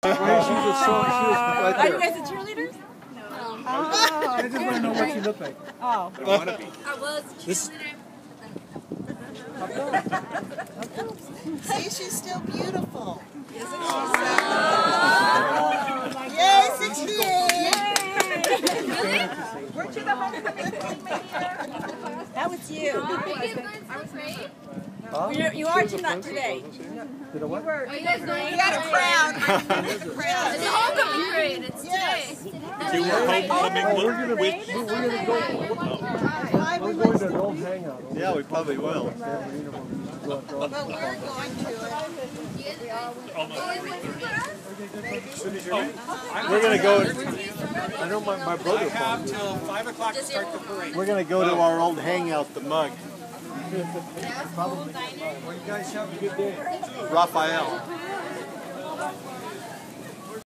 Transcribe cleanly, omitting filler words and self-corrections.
Are you guys the cheerleaders? No. I just want to know what you look like. Oh. I want to be. I was a cheerleader. See, she's still beautiful. Isn't she? Yay, 68! Really? Weren't you the homecoming queen, my dear? That was you. I was great. You are not today. Did I what? Are you guys going? You got a crown. It's a homecoming parade. It's today. You were homecoming with. We're going to an old hangout. Yeah, we probably will. But we're going to We're going to go. I know my brother. I have till 5 o'clock to start the parade. We're going to go to our old hangout, the Mug. Well, you guys have a good day. Raphael.